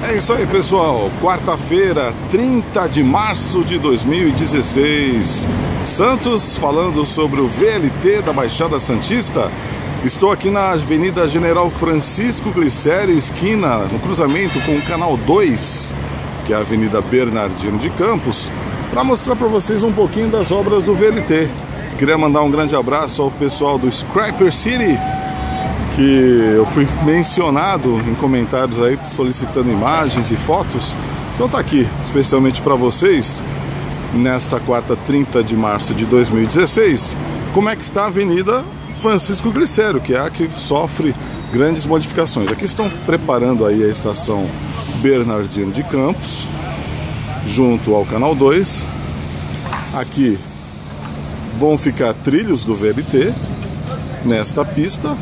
É isso aí, pessoal. Quarta-feira, 30 de março de 2016. Santos falando sobre o VLT da Baixada Santista. Estou aqui na Avenida General Francisco Glicério, esquina, no cruzamento com o Canal 2, que é a Avenida Bernardino de Campos, para mostrar para vocês um pouquinho das obras do VLT. Queria mandar um grande abraço ao pessoal do Scraper City, que eu fui mencionado em comentários aí solicitando imagens e fotos. Então tá aqui especialmente para vocês nesta quarta, 30 de março de 2016, como é que está a Avenida Francisco Glicério, que é a que sofre grandes modificações. Aqui estão preparando aí a estação Bernardino de Campos, junto ao Canal 2. Aqui vão ficar trilhos do VLT nesta pista.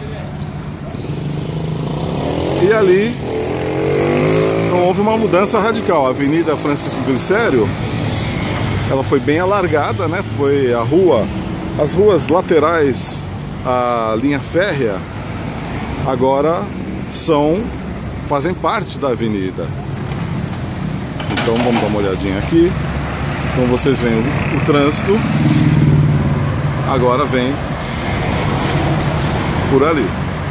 E ali então, houve uma mudança radical. A Avenida Francisco Glicério, ela foi bem alargada, né? Foi a rua, as ruas laterais, a linha férrea, agora fazem parte da avenida. Então vamos dar uma olhadinha aqui. Então vocês veem o trânsito agora vem por ali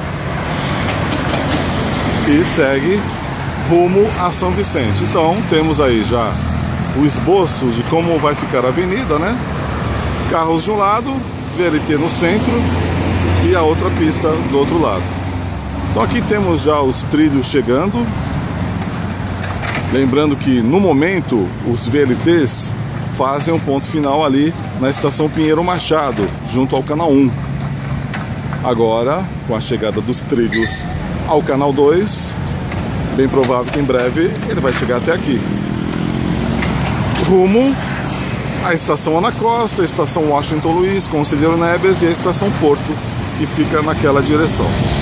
e segue rumo a São Vicente. Então temos aí já o esboço de como vai ficar a avenida, né? Carros de um lado, VLT no centro e a outra pista do outro lado. Então aqui temos já os trilhos chegando. Lembrando que no momento os VLTs fazem um ponto final ali na estação Pinheiro Machado, junto ao Canal 1. Agora, com a chegada dos trilhos ao Canal 2, bem provável que em breve ele vai chegar até aqui, rumo à estação Ana Costa, a estação Washington Luiz, Conselheiro Neves e a estação Porto, que fica naquela direção.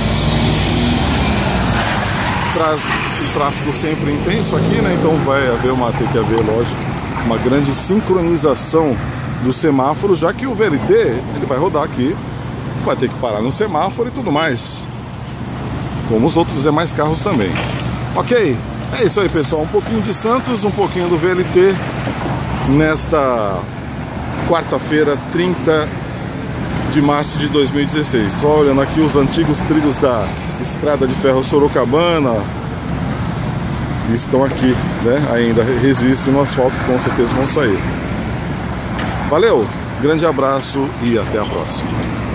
O tráfego sempre intenso aqui, né? Então vai ter que haver, lógico, uma grande sincronização do semáforo, já que o VLT ele vai rodar aqui, vai ter que parar no semáforo e tudo mais, como os outros demais carros também. Ok, é isso aí, pessoal. Um pouquinho de Santos, um pouquinho do VLT nesta quarta-feira, 30 de março de 2016. Só olhando aqui os antigos trilhos da Estrada de Ferro Sorocabana, estão aqui, né? Ainda resistem no asfalto, com certeza vão sair. Valeu, grande abraço e até a próxima.